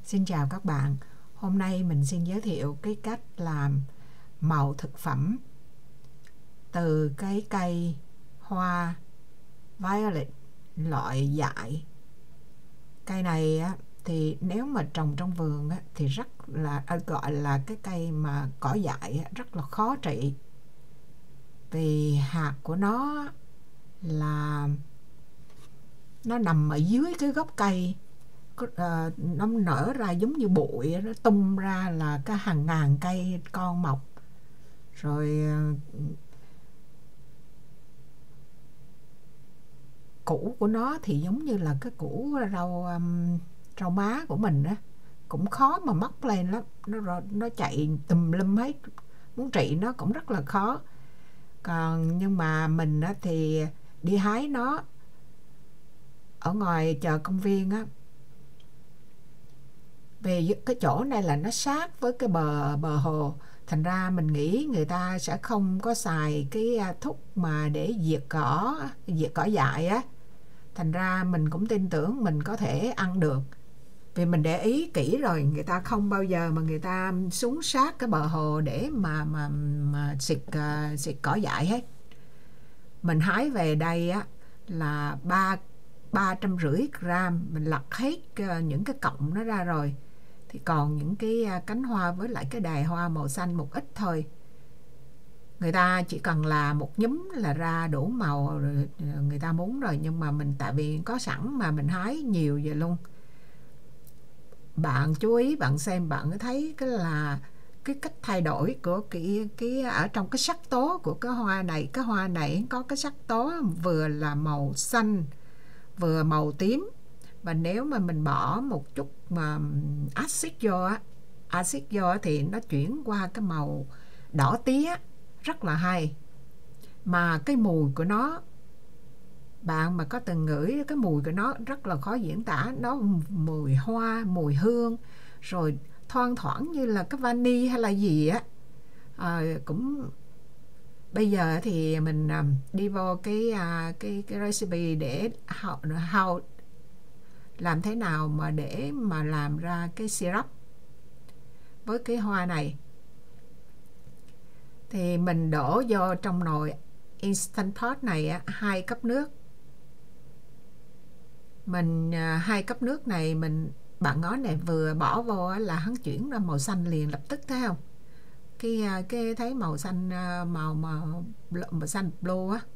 Xin chào các bạn. Hôm nay mình xin giới thiệu cái cách làm màu thực phẩm từ cái cây hoa violet loại dại. Cây này á, thì nếu mà trồng trong vườn á, thì rất là gọi là cái cây mà cỏ dại á, rất là khó trị. Vì hạt của nó là nó nằm ở dưới cái gốc cây. Nó nở ra giống như bụi, nó tung ra là cái hàng ngàn cây con mọc. Rồi củ của nó thì giống như là cái củ rau má của mình đó, cũng khó mà móc lên lắm, nó chạy tùm lum hết, muốn trị nó cũng rất là khó. Nhưng mà mình á, thì đi hái nó ở ngoài chợ công viên á, về cái chỗ này là nó sát với cái bờ hồ, thành ra mình nghĩ người ta sẽ không có xài cái thuốc mà để diệt cỏ dại á, thành ra mình cũng tin tưởng mình có thể ăn được. Vì mình để ý kỹ rồi, người ta không bao giờ mà người ta xuống sát cái bờ hồ để mà xịt cỏ dại hết. Mình hái về đây á là 350 gram, mình lặt hết những cái cọng nó ra rồi, thì còn những cái cánh hoa với lại cái đài hoa màu xanh một ít thôi. Người ta chỉ cần là một nhúm là ra đủ màu rồi, người ta muốn rồi, nhưng mà mình tại vì có sẵn mà mình hái nhiều vậy luôn. Bạn chú ý bạn xem, bạn thấy cái là cái cách thay đổi của cái ở trong cái sắc tố của cái hoa này. Cái hoa này có cái sắc tố vừa là màu xanh vừa màu tím, và nếu mà mình bỏ một chút mà axit vô thì nó chuyển qua cái màu đỏ tía, rất là hay. Mà cái mùi của nó, bạn mà có từng ngửi cái mùi của nó rất là khó diễn tả. Nó mùi hoa, mùi hương, rồi thoang thoảng như là cái vani hay là gì á. Cũng bây giờ thì mình đi vô cái recipe để how làm thế nào mà để mà làm ra cái syrup với cái hoa này. Thì mình đổ vô trong nồi Instant Pot này 2 cốc nước. 2 cốc nước này bạn ngó này vừa bỏ vô là hắn chuyển ra màu xanh liền lập tức, thấy không? Cái thấy màu xanh, màu xanh blue á,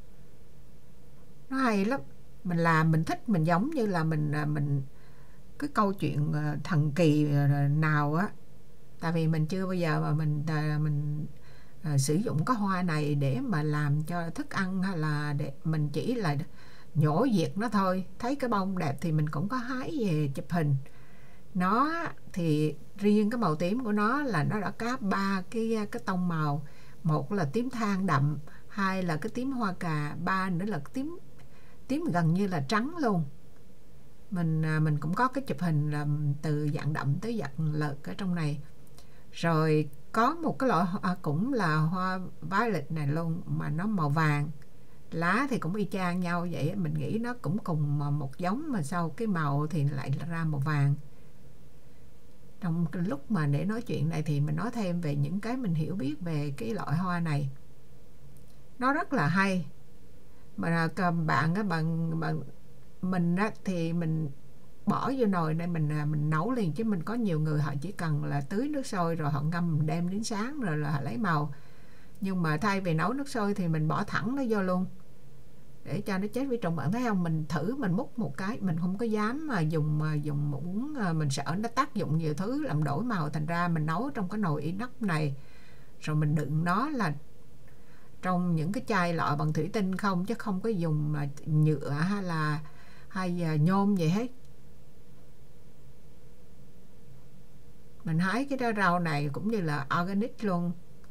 nó hay lắm. Mình thích, mình giống như là mình cái câu chuyện thần kỳ nào á. Tại vì mình chưa bao giờ mà mình sử dụng cái hoa này để mà làm cho thức ăn, hay là để mình chỉ là nhổ diệt nó thôi. Thấy cái bông đẹp thì mình cũng có hái về chụp hình. Nó thì riêng cái màu tím của nó là nó đã có 3 cái tông màu. Một là tím than đậm, 2 là cái tím hoa cà, 3 nữa là tím gần như là trắng luôn. Mình cũng có cái chụp hình là từ dạng đậm tới dạng lợt ở trong này. Rồi có một cái loại hoa cũng là hoa violet này luôn, mà nó màu vàng, lá thì cũng y chang nhau vậy. Mình nghĩ nó cũng cùng một giống, mà sau cái màu thì lại ra màu vàng. Trong cái lúc mà để nói chuyện này thì mình nói thêm về những cái mình hiểu biết về cái loại hoa này. Nó rất là hay. Mà mình á, thì mình bỏ vô nồi này mình nấu liền, chứ mình có nhiều người họ chỉ cần là tưới nước sôi rồi họ ngâm đem đến sáng rồi là họ lấy màu. Nhưng mà thay vì nấu nước sôi thì mình bỏ thẳng nó vô luôn để cho nó chết vi trùng. Bạn thấy không, mình thử mình múc một cái, mình không có dám mà dùng muỗng, mình sợ nó tác dụng nhiều thứ làm đổi màu. Thành ra mình nấu trong cái nồi inox này, rồi mình đựng nó là trong những cái chai lọ bằng thủy tinh không, chứ không có dùng nhựa hay nhôm gì hết. Mình hái cái rau này cũng như là organic luôn.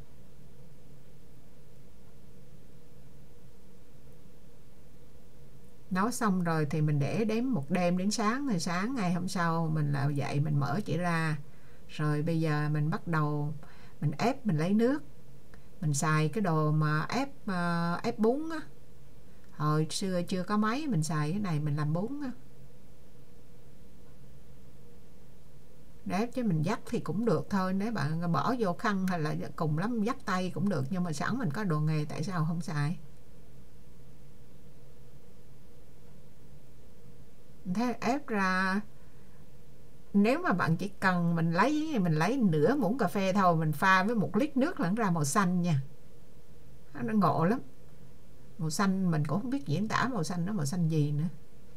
Nấu xong rồi thì mình để một đêm đến sáng, rồi sáng ngày hôm sau mình là dậy mình mở chỉ ra. Rồi bây giờ mình bắt đầu mình ép, mình lấy nước. Mình xài cái đồ mà ép bún á. Hồi xưa chưa có máy, mình xài cái này mình làm bún á. để ép, chứ mình dắt thì cũng được thôi, nếu bạn bỏ vô khăn hay là cùng lắm dắt tay cũng được, nhưng mà sẵn mình có đồ nghề tại sao không xài. Thế ép ra, nếu mà bạn chỉ cần mình lấy nửa muỗng cà phê thôi, mình pha với 1 lít nước là nó ra màu xanh nha, nó ngộ lắm. Màu xanh mình cũng không biết diễn tả màu xanh nó màu xanh gì nữa.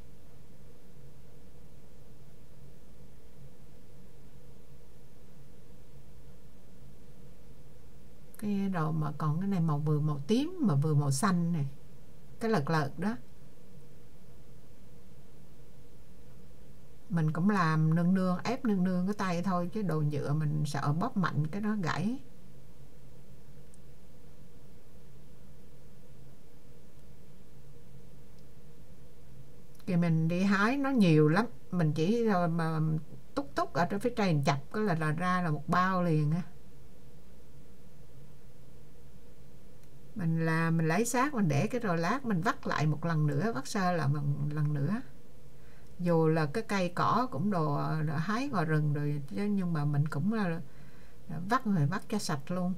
Cái đồ mà còn cái này màu vừa màu tím mà vừa màu xanh này, cái lợt đó. Mình cũng làm nương ép nương cái tay thôi, chứ đồ nhựa mình sợ bóp mạnh cái nó gãy. Thì mình đi hái nó nhiều lắm, mình chỉ mà túc ở phía trên chặt cái là ra là một bao liền á. Mình lấy xác mình để cái rồi lát mình vắt lại một lần nữa, vắt sơ là một lần nữa. Dù là cái cây cỏ cũng đồ hái ngoài rừng rồi chứ, nhưng mà mình cũng là vắt cho sạch luôn.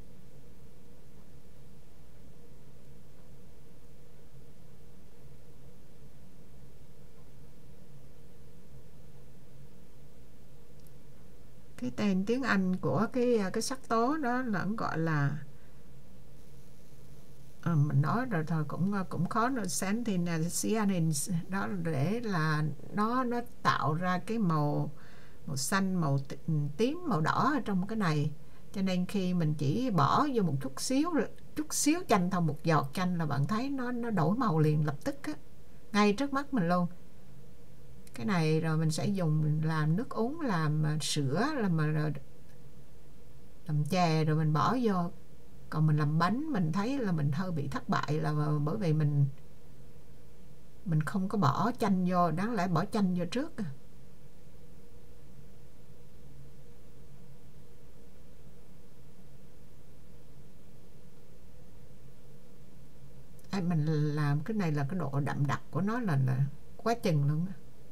Cái tên tiếng Anh của cái sắc tố đó là gọi là mình nói rồi thôi cũng khó, nó cyanins đó, để là nó tạo ra cái màu xanh, màu tím, màu đỏ ở trong cái này. Cho nên khi mình chỉ bỏ vô một chút xíu chanh thôi, một giọt chanh là bạn thấy nó đổi màu liền lập tức á, ngay trước mắt mình luôn. Cái này rồi mình sẽ dùng làm nước uống, làm sữa, làm chè rồi mình bỏ vô. Còn mình làm bánh mình thấy là mình hơi bị thất bại là bởi vì mình không có bỏ chanh vô, đáng lẽ bỏ chanh vô trước. Mình làm cái này là cái độ đậm đặc của nó là quá chừng luôn,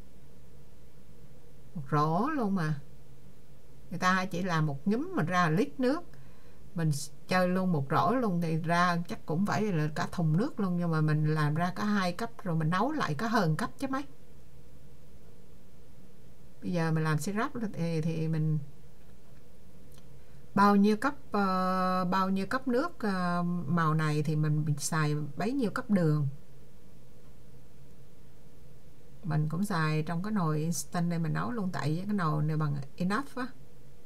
một rổ luôn mà. Người ta chỉ làm một nhúm mà ra 1 lít nước, mình chơi luôn một rổ luôn thì ra chắc cũng phải là cả thùng nước luôn, nhưng mà mình làm ra cả 2 cấp rồi mình nấu lại có hơn cấp chứ mấy. Bây giờ mình làm syrup thì mình bao nhiêu cấp nước màu này thì mình xài bấy nhiêu cấp đường. Mình cũng xài trong cái nồi instant này mình nấu luôn, tại cái nồi này bằng enough á.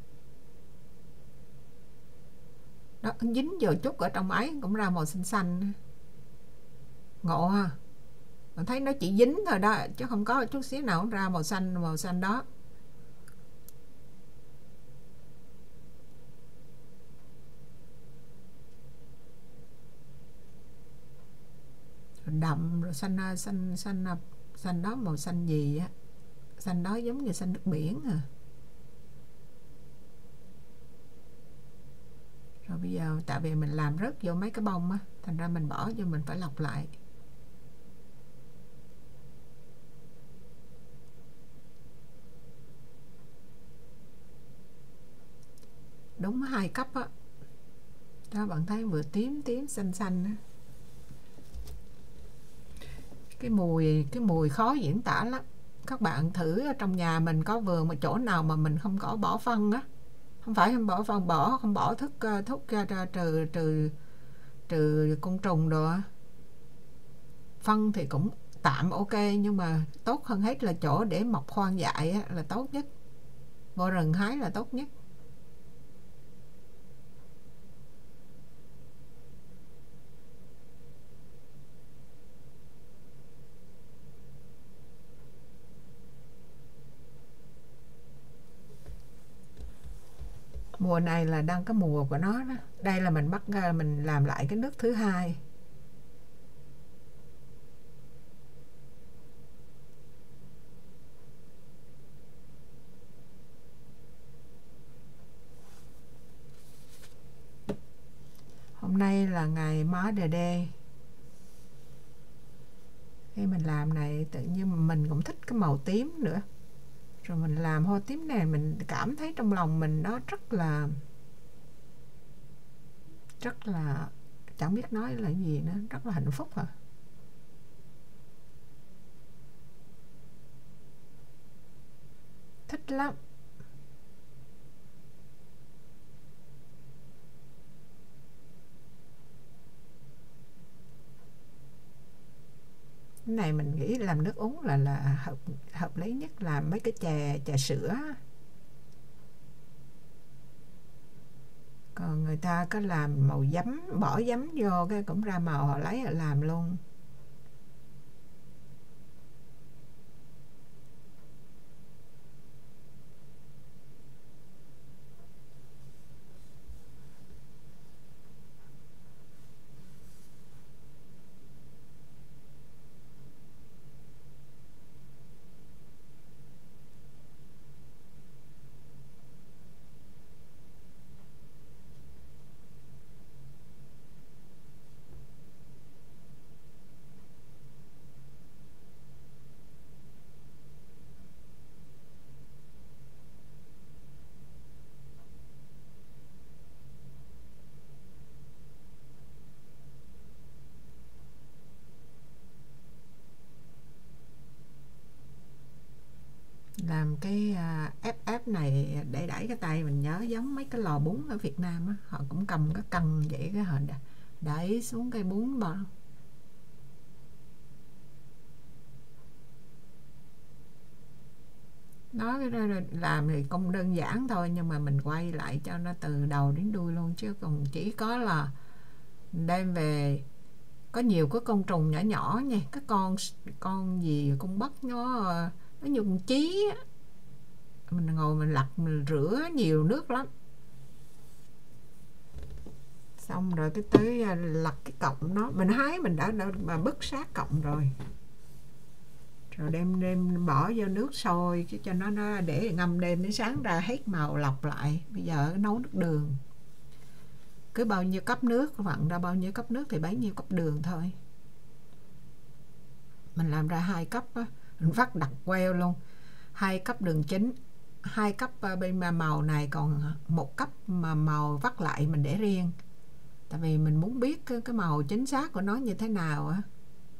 Đó, dính vô chút ở trong ấy cũng ra màu xanh xanh. Ngộ ha. Mình thấy nó chỉ dính thôi đó, chứ không có chút xíu nào cũng ra màu xanh đó. Đậm rồi xanh đó màu xanh gì á, xanh đó giống như xanh nước biển à. Rồi bây giờ tại vì mình làm rớt vô mấy cái bông á, thành ra mình bỏ vô, mình phải lọc lại. Đúng 2 cấp á. Đó bạn thấy vừa tím xanh á. Cái mùi khó diễn tả lắm. Các bạn thử ở trong nhà mình có vườn mà chỗ nào mà mình không có bỏ phân á, không phải không bỏ phân, không bỏ thuốc ra trừ côn trùng đồ. Phân thì cũng tạm ok, nhưng mà tốt hơn hết là chỗ để mọc hoang dại á, là tốt nhất. Vô rừng hái là tốt nhất. Mùa này là đang cái mùa của nó đó. Đây là mình làm lại cái nước thứ 2. Hôm nay là ngày Mother's Day. Khi mình làm này tự nhiên mình cũng thích cái màu tím nữa. Rồi mình làm hoa tím này mình cảm thấy trong lòng mình nó rất là chẳng biết nói là gì nữa, rất là hạnh phúc à. Thích lắm. Cái này mình nghĩ làm nước uống là hợp lý nhất, làm mấy cái trà sữa. Còn người ta có làm màu giấm, bỏ giấm vô cái cũng ra màu, họ lấy họ làm luôn. Làm cái ép này để đẩy cái tay mình nhớ giống mấy cái lò bún ở Việt Nam á, họ cũng cầm cái cần vậy, cái họ đẩy xuống cây bún bao. Nói làm thì cũng đơn giản thôi, nhưng mà mình quay lại cho nó từ đầu đến đuôi luôn, chứ còn chỉ có là đem về. Có nhiều cái côn trùng nhỏ nhỏ nha, cái con gì con bất nó như con chí á. Mình ngồi mình lặt mình rửa nhiều nước lắm, xong rồi cái tới lặt cái cọng nó, mình hái mình đã mà bứt sát cọng rồi đem bỏ vô nước sôi chứ cho nó để ngâm đêm đến sáng ra hết màu, lọc lại. Bây giờ nấu nước đường, cứ bao nhiêu cốc nước vặn ra bao nhiêu cốc nước thì bấy nhiêu cốc đường thôi. Mình làm ra 2 cốc á, mình vắt đặc queo luôn, 2 cốc đường chính, 2 cốc bên màu này, còn 1 cốc mà màu vắt lại mình để riêng, tại vì mình muốn biết cái màu chính xác của nó như thế nào á.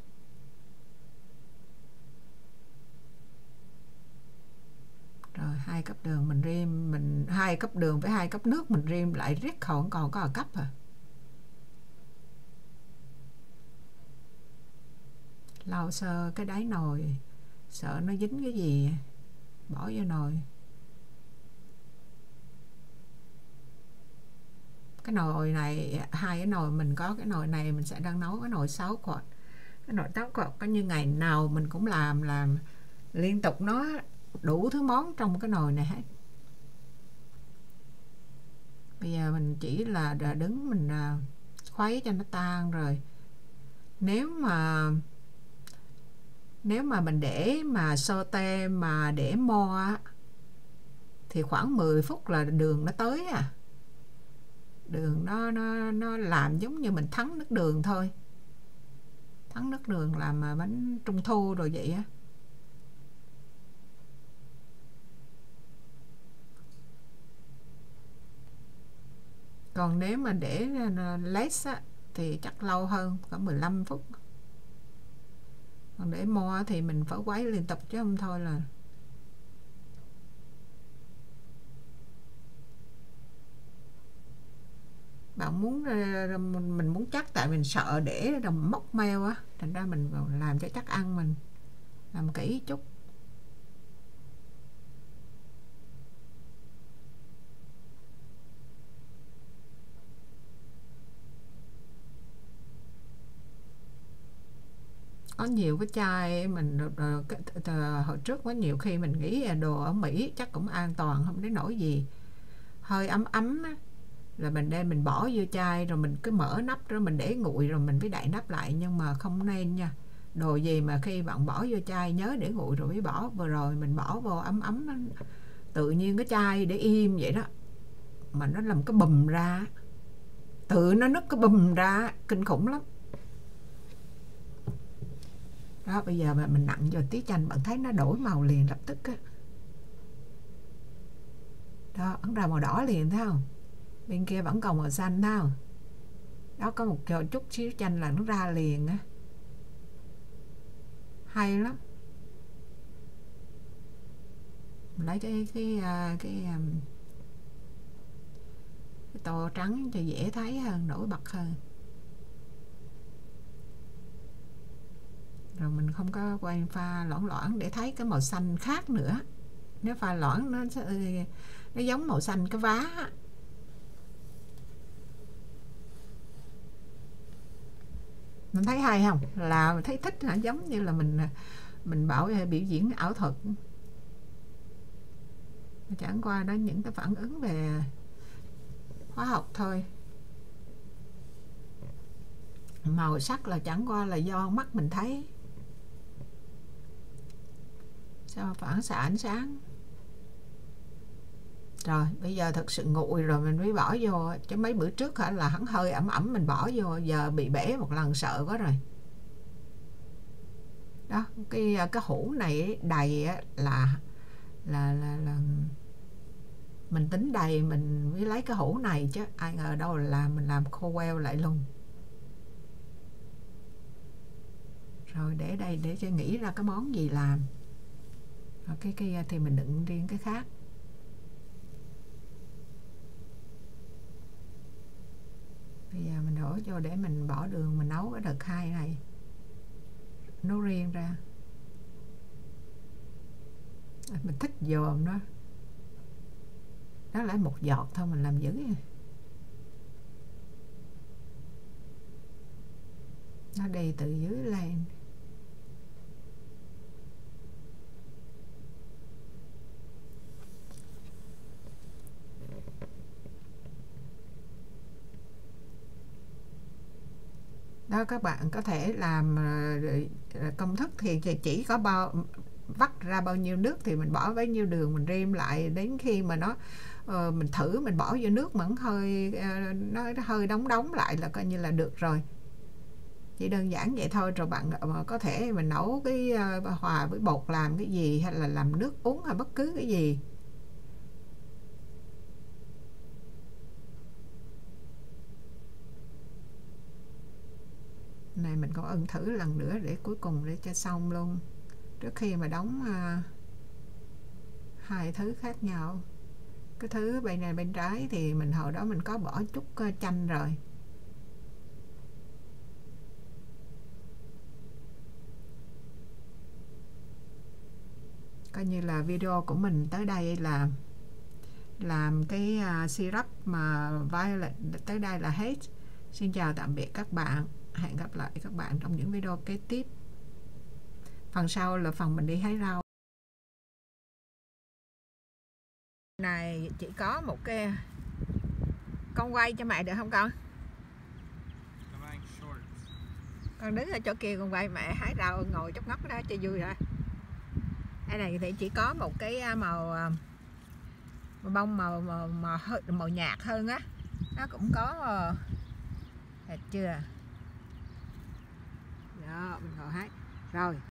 Rồi 2 cốc đường mình rim, 2 cốc đường với 2 cốc nước mình rim lại riết còn có 1 cốc à. Lau sơ cái đáy nồi, sợ nó dính cái gì bỏ vô nồi. Cái nồi này, 2 cái nồi mình có, cái nồi này mình sẽ đang nấu cái nồi 6 quart. Cái nồi 8 quart có như ngày nào mình cũng làm liên tục, nó đủ thứ món trong cái nồi này hết. Bây giờ mình chỉ là đứng mình khuấy cho nó tan rồi. Nếu mà mình để mà saute mà để mo á, thì khoảng 10 phút là đường nó tới à. Đường nó làm giống như mình thắng nước đường thôi, thắng nước đường làm bánh trung thu rồi vậy á. Còn nếu mà để less á, thì chắc lâu hơn, khoảng 15 phút. Còn để mo thì mình phải quấy liên tục chứ không thôi là. Bạn mình muốn chắc, tại mình sợ để đồng mốc meo á, thành ra mình làm cho chắc ăn, mình làm kỹ chút. Có nhiều cái chai mình hồi trước có nhiều khi mình nghĩ đồ ở Mỹ chắc cũng an toàn, không đến nỗi gì, hơi ấm ấm á, là mình đem mình bỏ vô chai rồi mình cứ mở nắp rồi mình để nguội rồi mình mới đậy nắp lại. Nhưng mà không nên nha, đồ gì mà khi bạn bỏ vô chai nhớ để nguội rồi mới bỏ. Vừa rồi mình bỏ vô ấm ấm, tự nhiên cái chai để im vậy đó mà nó làm cái bùm ra, tự nó nứt cái bùm ra, kinh khủng lắm đó. Bây giờ mà mình nặn vô tí chanh bạn thấy nó đổi màu liền lập tức á. Đó, ấn ra màu đỏ liền thấy không? Bên kia vẫn còn màu xanh thấy không? Đó, có một chút xíu chanh là nó ra liền á. Hay lắm. Mình lấy cái tô trắng cho dễ thấy hơn, nổi bật hơn. Rồi mình không có quay pha loãng loãng để thấy cái màu xanh khác nữa. Nếu pha loãng nó giống màu xanh cái vá. Mình thấy hay không? Là thấy thích hả? Giống như là mình biểu diễn ảo thuật. Chẳng qua đó những cái phản ứng về hóa học thôi. Màu sắc là chẳng qua là do mắt mình thấy, sao phản xạ ánh sáng. Rồi bây giờ thật sự nguội rồi mình mới bỏ vô, chứ mấy bữa trước là hắn hơi ẩm ẩm mình bỏ vô, giờ bị bể một lần sợ quá rồi. Đó, cái hũ này đầy là mình tính đầy mình mới lấy cái hũ này, chứ ai ngờ đâu là mình làm khô queo lại luôn. Rồi để đây để cho nghĩ ra cái món gì làm. Rồi cái kia thì mình đựng riêng cái khác. Bây giờ mình đổ vô để mình bỏ đường mình nấu cái đợt 2 này, nấu riêng ra. Mình thích dòm đó. Đó lại một giọt thôi mình làm dữ vậy. Nó đi từ dưới lên. Đó, các bạn có thể làm công thức thì chỉ có vắt ra bao nhiêu nước thì mình bỏ bấy nhiêu đường, mình rem lại đến khi mà nó mình thử mình bỏ vô nước mà nó hơi đóng lại là coi như là được rồi. Chỉ đơn giản vậy thôi. Rồi bạn có thể mình nấu cái hòa với bột làm cái gì, hay là làm nước uống hay bất cứ cái gì. Này mình còn ân thử lần nữa để cuối cùng để cho xong luôn, trước khi mà đóng hai thứ khác nhau. Cái thứ bên này bên trái thì mình hồi đó mình có bỏ chút chanh rồi. Coi như là video của mình tới đây là làm cái syrup mà violet tới đây là hết. Xin chào tạm biệt các bạn, hẹn gặp lại các bạn trong những video kế tiếp. Phần sau là phần mình đi hái rau. Này chỉ có một cái con quay cho mẹ được không con? Con đứng ở chỗ kia con quay mẹ hái rau ngồi chốc ngóc đó cho vui rồi. Cái này thì chỉ có một cái màu bông màu nhạt hơn á, nó cũng có thấy chưa? Đó mình còn hái rồi.